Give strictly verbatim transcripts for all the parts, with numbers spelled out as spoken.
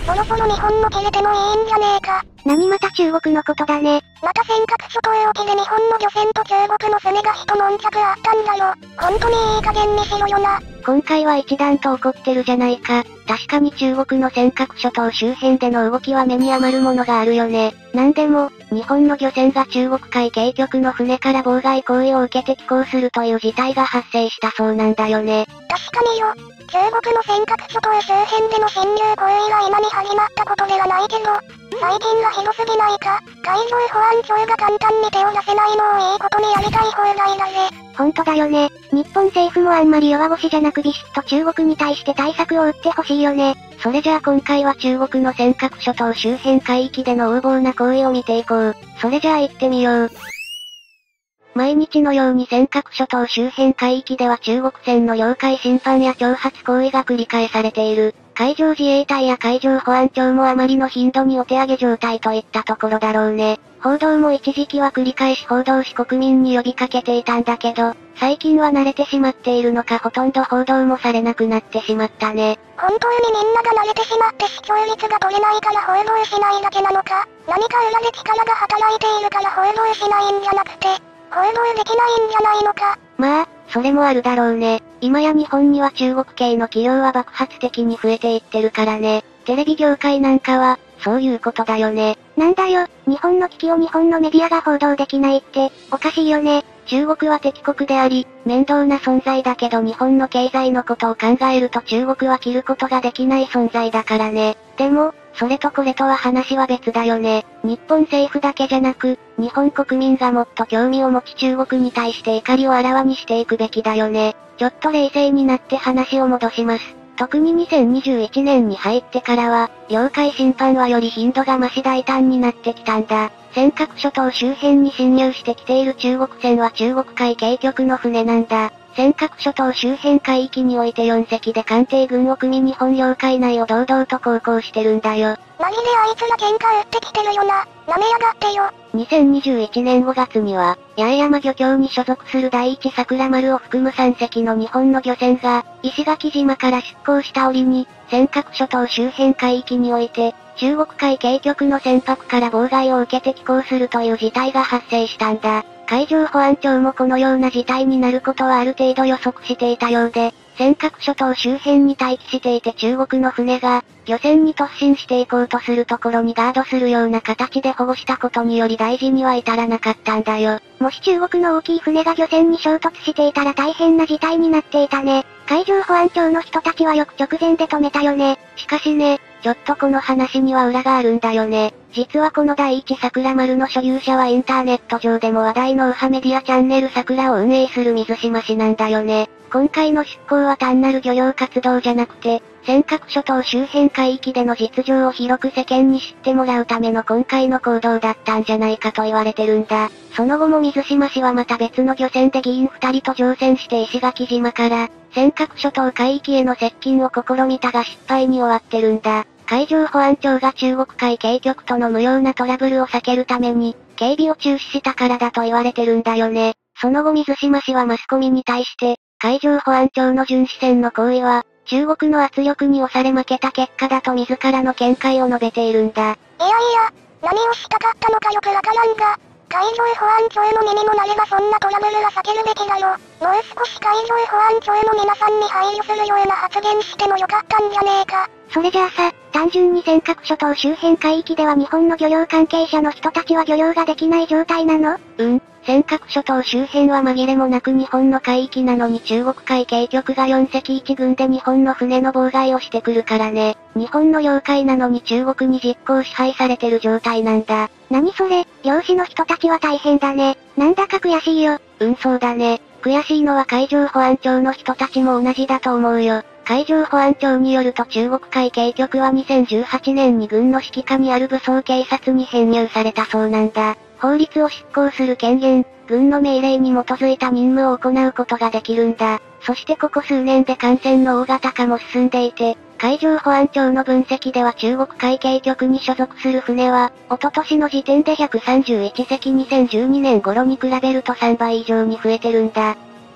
そろそろ日本も切れてもいいんじゃねえか。 何また中国のことだね。 また尖閣諸島沖で日本の漁船と中国の船が一悶着あったんだよ。ほんとにいい加減にしろよな。 今回は一段と怒ってるじゃないか。確かに中国の尖閣諸島周辺での動きは目に余るものがあるよね。なんでも、日本の漁船が中国海警局の船から妨害行為を受けて寄港するという事態が発生したそうなんだよね。 確かによ。中国の尖閣諸島周辺での侵入行為が今に始まったことではないけど、最近がひどすぎないか。海上保安庁が簡単に手を出せないのをいいことにやりたい放題だぜ。 ほんとだよね。日本政府もあんまり弱腰じゃなくビシッと中国に対して対策を打ってほしいよね。それじゃあ今回は中国の尖閣諸島周辺海域での横暴な行為を見ていこう。それじゃあ行ってみよう。毎日のように尖閣諸島周辺海域では中国船の領海侵犯や挑発行為が繰り返されている。海上自衛隊や海上保安庁もあまりの頻度にお手上げ状態といったところだろうね。報道も一時期は繰り返し報道し国民に呼びかけていたんだけど、最近は慣れてしまっているのかほとんど報道もされなくなってしまったね。 本当にみんなが慣れてしまって視聴率が取れないから報道しないだけなのか。何か裏で力が働いているから報道しないんじゃなくて、報道できないんじゃないのか。 まあ、それもあるだろうね。今や日本には中国系の企業は爆発的に増えていってるからね。テレビ業界なんかは、そういうことだよね。 なんだよ、日本の危機を日本のメディアが報道できないって、おかしいよね。 中国は敵国であり、面倒な存在だけど日本の経済のことを考えると中国は切ることができない存在だからね。でも、それとこれとは話は別だよね。日本政府だけじゃなく、日本国民がもっと興味を持ち中国に対して怒りをあらわにしていくべきだよね。ちょっと冷静になって話を戻します。特ににせんにじゅういちねんに入ってからは、領海侵犯はより頻度が増し大胆になってきたんだ。尖閣諸島周辺に侵入してきている中国船は中国海警局の船なんだ。尖閣諸島周辺海域においてよんせきで艦艇群を組み日本領海内を堂々と航行してるんだよ。 マジであいつら喧嘩売ってきてるよな。舐めやがってよ。 にせんにじゅういちねんごがつには、八重山漁協に所属する第一桜丸を含むさんせきの日本の漁船が、石垣島から出港した折に、尖閣諸島周辺海域において、中国海警局の船舶から妨害を受けて寄港するという事態が発生したんだ。海上保安庁もこのような事態になることはある程度予測していたようで、尖閣諸島周辺に待機していて中国の船が、漁船に突進していこうとするところにガードするような形で保護したことにより大事には至らなかったんだよ。 もし中国の大きい船が漁船に衝突していたら大変な事態になっていたね。海上保安庁の人たちはよく直前で止めたよね。 しかしね、ちょっとこの話には裏があるんだよね。実はこの第一桜丸の所有者はインターネット上でも話題の右派メディアチャンネル桜を運営する水島氏なんだよね。今回の出港は単なる漁業活動じゃなくて、尖閣諸島周辺海域での実情を広く世間に知ってもらうための今回の行動だったんじゃないかと言われてるんだ。その後も水島氏はまた別の漁船で議員二人と乗船して石垣島から、尖閣諸島海域への接近を試みたが失敗に終わってるんだ。海上保安庁が中国海警局との無用なトラブルを避けるために、警備を中止したからだと言われてるんだよね。その後水島氏はマスコミに対して、海上保安庁の巡視船の行為は、中国の圧力に押され負けた結果だと自らの見解を述べているんだ。いやいや、何をしたかったのかよくわからんが、海上保安庁の身にもなればそんなトラブルは避けるべきだよ。もう少し海上保安庁の皆さんに配慮するような発言してもよかったんじゃねえか。 それじゃあさ、単純に尖閣諸島周辺海域では日本の漁業関係者の人たちは漁業ができない状態なの？うん。尖閣諸島周辺は紛れもなく日本の海域なのに中国海警局がよんせきいち軍で日本の船の妨害をしてくるからね。日本の領海なのに中国に実効支配されてる状態なんだ。 何それ、漁師の人たちは大変だね。なんだか悔しいよ。 うん、そうだね。悔しいのは海上保安庁の人たちも同じだと思うよ。海上保安庁によると中国海警局はにせんじゅうはちねんに軍の指揮下にある武装警察に編入されたそうなんだ。法律を執行する権限、軍の命令に基づいた任務を行うことができるんだ。そしてここ数年で艦船の大型化も進んでいて、海上保安庁の分析では中国海警局に所属する船は、一昨年の時点でひゃくさんじゅういちせきにせんじゅうにねん頃に比べるとさんばい以上に増えてるんだ。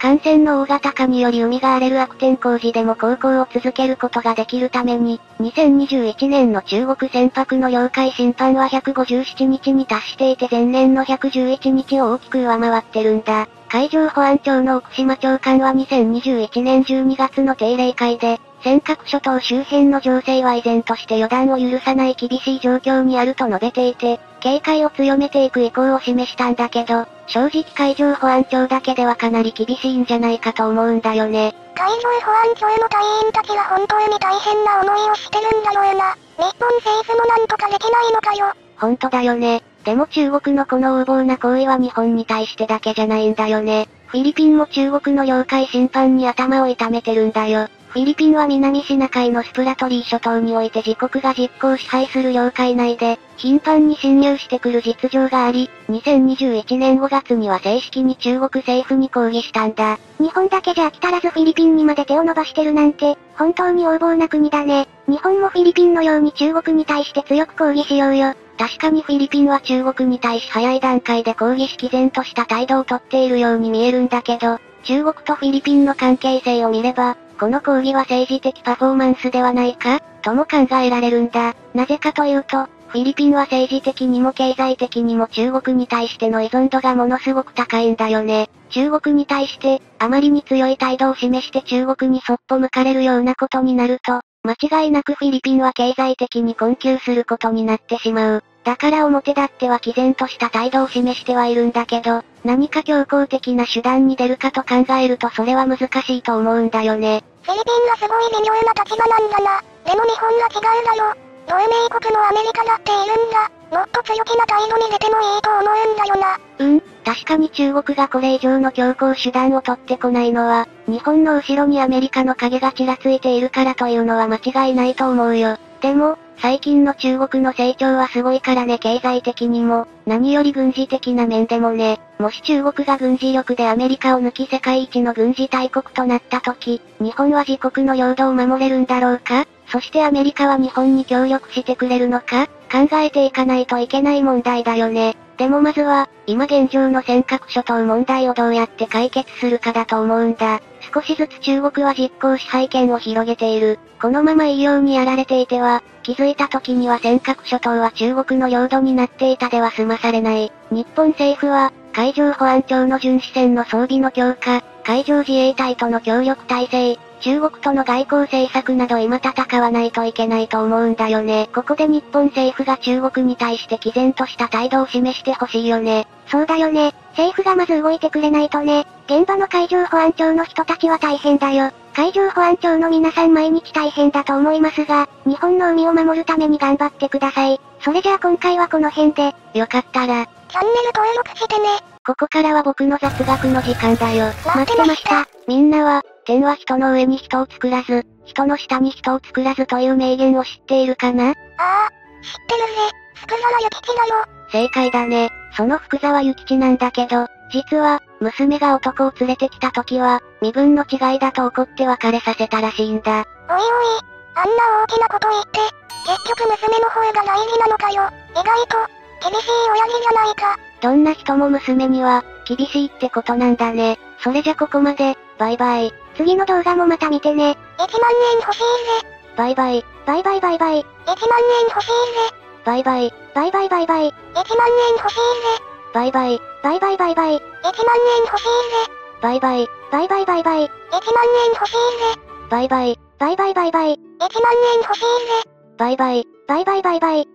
艦船の大型化により海が荒れる悪天候時でも航行を続けることができるために、にせんにじゅういちねんの中国船舶の領海侵犯はひゃくごじゅうななにちに達していて前年のひゃくじゅういちにちを大きく上回ってるんだ。海上保安庁の奥島長官はにせんにじゅういちねんじゅうにがつの定例会で、尖閣諸島周辺の情勢は依然として予断を許さない厳しい状況にあると述べていて、警戒を強めていく意向を示したんだけど、正直海上保安庁だけではかなり厳しいんじゃないかと思うんだよね。 海上保安庁の隊員たちは本当に大変な思いをしてるんだろうな。日本政府もなんとかできないのかよ。 ほんとだよね。でも中国のこの横暴な行為は日本に対してだけじゃないんだよね。フィリピンも中国の領海侵犯に頭を痛めてるんだよ。フィリピンは南シナ海のスプラトリー諸島において自国が実効支配する領海内で、頻繁に侵入してくる実情があり、にせんにじゅういちねんごがつには正式に中国政府に抗議したんだ。 日本だけじゃ飽き足らずフィリピンにまで手を伸ばしてるなんて、本当に横暴な国だね。日本もフィリピンのように中国に対して強く抗議しようよ。 確かにフィリピンは中国に対し早い段階で抗議し毅然とした態度をとっているように見えるんだけど、中国とフィリピンの関係性を見れば、この抗議は政治的パフォーマンスではないかとも考えられるんだ。なぜかというと、フィリピンは政治的にも経済的にも中国に対しての依存度がものすごく高いんだよね。中国に対して、あまりに強い態度を示して中国にそっぽ向かれるようなことになると、間違いなくフィリピンは経済的に困窮することになってしまう。だから表立っては毅然とした態度を示してはいるんだけど、何か強硬的な手段に出るかと考えるとそれは難しいと思うんだよね。 フィリピンがすごい微妙な立場なんだな。でも日本が違うだろ。同盟国のアメリカだっているんだ。もっと強気な態度に出てもいいと思うんだよな。 うん、確かに中国がこれ以上の強硬手段を取ってこないのは、日本の後ろにアメリカの影がちらついているからというのは間違いないと思うよ。でも、最近の中国の成長はすごいからね、経済的にも、何より軍事的な面でもね。もし中国が軍事力でアメリカを抜き世界一の軍事大国となった時、日本は自国の領土を守れるんだろうか？そしてアメリカは日本に協力してくれるのか？考えていかないといけない問題だよね。でもまずは、今現状の尖閣諸島問題をどうやって解決するかだと思うんだ。少しずつ中国は実効支配権を広げている。このままいいようにやられていては、気づいた時には尖閣諸島は中国の領土になっていたでは済まされない。日本政府は、海上保安庁の巡視船の装備の強化、海上自衛隊との協力体制、中国との外交政策など今戦わないといけないと思うんだよね。ここで日本政府が中国に対して毅然とした態度を示してほしいよね。 そうだよね。政府がまず動いてくれないとね。現場の海上保安庁の人たちは大変だよ。海上保安庁の皆さん毎日大変だと思いますが、日本の海を守るために頑張ってください。それじゃあ今回はこの辺で、 よかったら、 チャンネル登録してね。 ここからは僕の雑学の時間だよ。 待ってました。 みんなは、天は人の上に人を作らず、人の下に人を作らずという名言を知っているかな？ ああ、知ってるぜ。福沢諭吉だよ。 正解だね。その福沢諭吉なんだけど、実は、娘が男を連れてきた時は、身分の違いだと怒って別れさせたらしいんだ。 おいおい、あんな大きなこと言って、結局娘の方が大事なのかよ。意外と、厳しい親父じゃないか。 どんな人も娘には、厳しいってことなんだね。それじゃここまで、バイバイ。 次の動画もまた見てね。いちまんえん欲しいぜ。 バイバイ。 バイバイバイバイ。いちまんえん欲しいぜ。 バイバイ。 バイバイバイバイ。いちまんえん欲しいぜ。 バイバイ。 バイバイバイバイ。いちまんえん欲しいぜ。 バイバイ。 バイバイバイバイ。いちまんえん欲しいぜ。 バイバイ。 バイバイバイバイ。いちまんえん欲しいぜ。 バイバイ。 バイバイバイバイ。